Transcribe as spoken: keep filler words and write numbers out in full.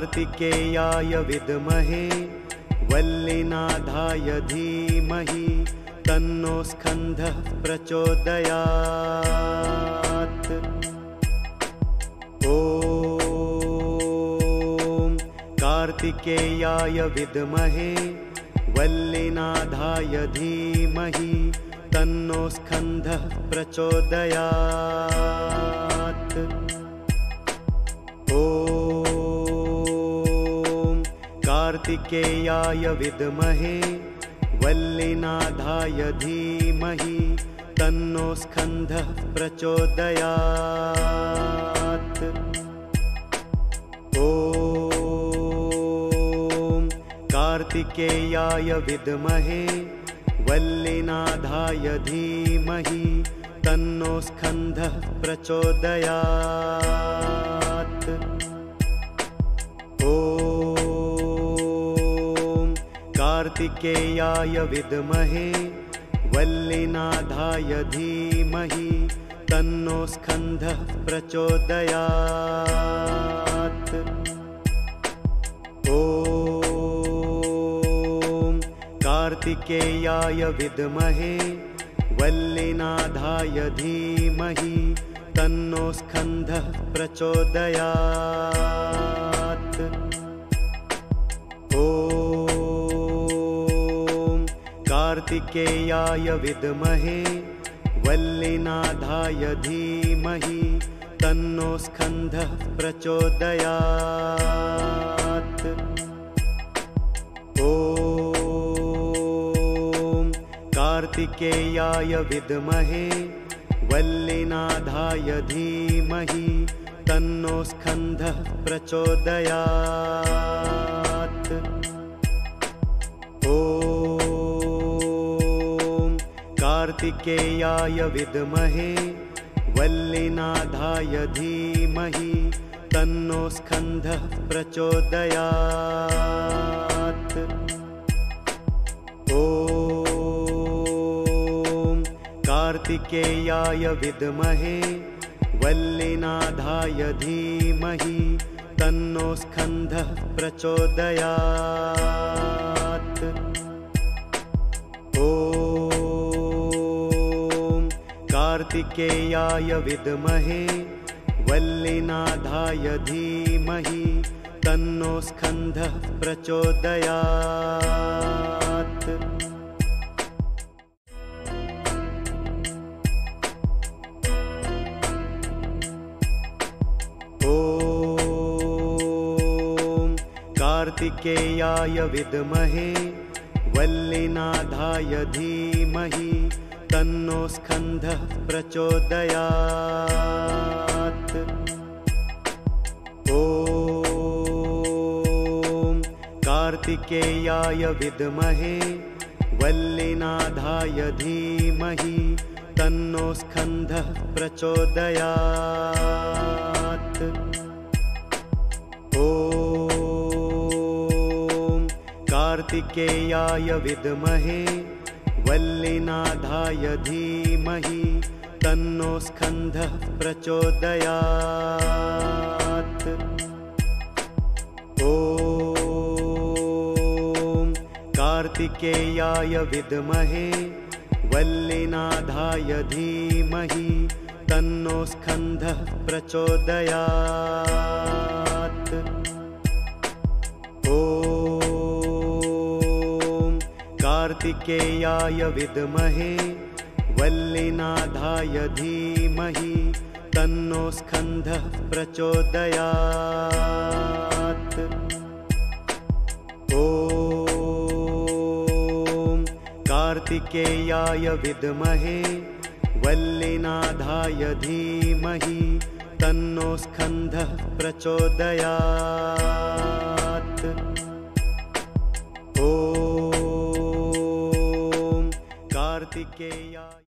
कार्तिकेयाय विद्महे वल्लीनाथाय धीमहि तन्नो स्कन्दः प्रचोदयात्। ॐ कार्तिकेयाय विद्महे वल्लीनाथाय धीमहि तन्नो स्कन्दः प्रचोदयात्। ॐ कार्तिकेयाय विद्महे वल्लीनाथाय धीमहि तन्नो स्कन्दः प्रचोदयात्। ॐ कार्तिकेयाय विद्महे वल्लीनाथाय धीमहि तन्नो स्कन्दः प्रचोदयात्। ॐ कार्तिकेयाय विद्महे वल्लीनाथाय धीमहि तन्नो स्कन्दः प्रचोदयात्। ॐ कार्तिकेयाय विद्महे वल्लीनाथाय धीमहि तन्नो स्कन्दः प्रचोदयात्। ॐ कार्तिकेयाय विद्महे वल्लीनाथाय धीमहि तन्नो स्कन्दः प्रचोदयात्। ॐ कार्तिकेयाय विद्महे वल्लीनाथाय धीमहि तन्नो स्कन्दः प्रचोदयात्। ॐ कार्तिकेयाय विद्महे वल्लीनाथाय धीमहि तन्नो स्कन्दः प्रचोदयात्। ॐ कार्तिकेयाय विद्महे वल्लीनाथाय धीमहि तन्नो स्कन्दः प्रचोदयात्। ॐ कार्तिकेयाय विद्महे वल्लीनाथाय धीमहि तन्नो स्कन्दः प्रचोदयात्। ॐ कार्तिकेयाय विद्महे वल्लीनाथाय धीमहि तन्नो स्कन्दः प्रचोदयात्। ॐ कार्तिकेयाय विद्महे वल्लीनाथाय धीमहि तन्नो स्कन्दः प्रचोदयात्। ॐ कार्तिकेयाय विद्महे वल्लीनाथाय धीमहि तन्नो स्कन्दः प्रचोदयात्। ॐ कार्तिकेयाय विद्महे वल्लीनाथाय धीमहि तन्नो स्कन्दः प्रचोदयात्। ॐ कार्तिकेयाय विद्महे वल्लीनाथाय धीमहि तन्नो स्कन्दः प्रचोदयात्। ॐ कार्तिकेयाय विद्महे वल्लीनाथाय धीमहि तन्नो स्कन्दः प्रचोदयात्। ॐ कार्तिकेयाय